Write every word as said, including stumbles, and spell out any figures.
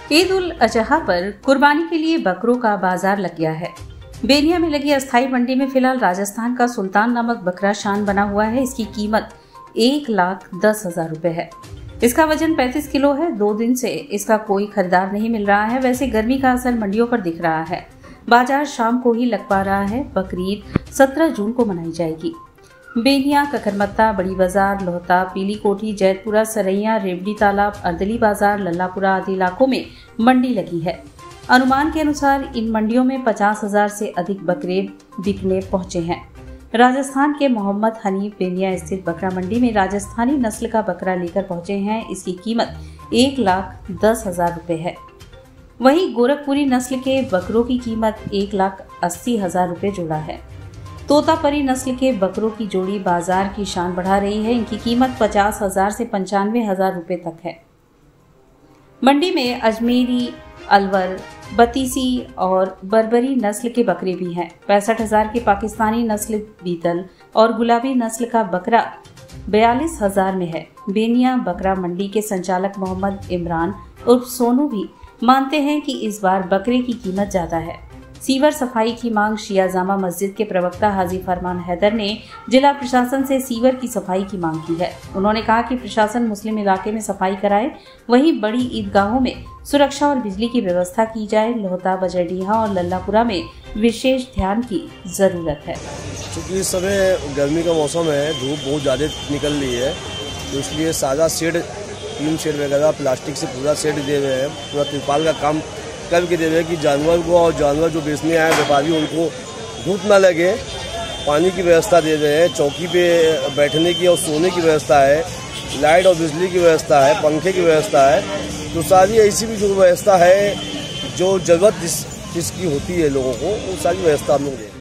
ईद उल अजहा पर कुर्बानी के लिए बकरों का बाजार लग गया है। बेनिया में लगी अस्थायी मंडी में फिलहाल राजस्थान का सुल्तान नामक बकरा शान बना हुआ है। इसकी कीमत एक लाख दस हजार रुपए है। इसका वजन पैंतीस किलो है। दो दिन से इसका कोई खरीदार नहीं मिल रहा है। वैसे गर्मी का असर मंडियों पर दिख रहा है। बाजार शाम को ही लग पा रहा है। बकरीद सत्रह जून को मनाई जाएगी। बेनिया, ककरमत्ता, बड़ी बाजार, लोहता, पीली कोठी, जैतपुरा, सरैया, रेवड़ी तालाब, अर्दली बाजार, लल्लापुरा आदि इलाकों में मंडी लगी है। अनुमान के अनुसार इन मंडियों में पचास हजार से अधिक बकरे बिकने पहुंचे हैं। राजस्थान के मोहम्मद हनीफ बेनिया स्थित बकरा मंडी में राजस्थानी नस्ल का बकरा लेकर पहुंचे हैं। इसकी कीमत एक लाख दस हजार रुपए है। वहीं गोरखपुरी नस्ल के बकरों की कीमत एक लाख अस्सी हजार रुपए जोड़ा है। तोतापरी नस्ल के बकरों की जोड़ी बाजार की शान बढ़ा रही है। इनकी कीमत पचास हजार से पंचानवे हजार रुपए तक है। मंडी में अजमेरी, अलवर, बतीसी और बर्बरी नस्ल के बकरे भी हैं। पैंसठ हजार के पाकिस्तानी नस्ल बीतल और गुलाबी नस्ल का बकरा बयालीस हजार में है। बेनिया बकरा मंडी के संचालक मोहम्मद इमरान उर्फ सोनू भी मानते हैं कि इस बार बकरे की कीमत ज्यादा है। सीवर सफाई की मांग शिया जामा मस्जिद के प्रवक्ता हाजी फरमान हैदर ने जिला प्रशासन से सीवर की सफाई की मांग की है। उन्होंने कहा कि प्रशासन मुस्लिम इलाके में सफाई कराए, वहीं बड़ी ईदगाहों में सुरक्षा और बिजली की व्यवस्था की जाए। लोहता, बजरडीहा और लल्लापुरा में विशेष ध्यान की जरूरत है। क्योंकि इस समय गर्मी का मौसम है, धूप बहुत ज्यादा निकल रही है, तो इसलिए सादा शेड, टीन शेड वगैरह प्लास्टिक से पूरा शेड दे रहे हैं। पूरा तिरपाल का काम करके दे रहे हैं कि जानवर को और जानवर जो बेचने आए व्यापारी उनको धूप ना लगे। पानी की व्यवस्था दे रहे हैं, चौकी पे बैठने की और सोने की व्यवस्था है, लाइट और बिजली की व्यवस्था है, पंखे की व्यवस्था है। तो सारी ऐसी भी जो व्यवस्था है जो जरूरत जिस जिसकी होती है लोगों को, वो सारी व्यवस्था हम लोग दे रहे हैं।